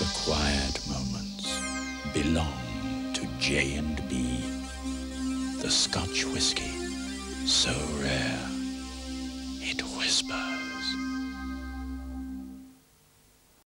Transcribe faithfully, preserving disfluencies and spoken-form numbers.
The quiet moments belong to J and B. The Scotch whiskey, so rare, it whispers.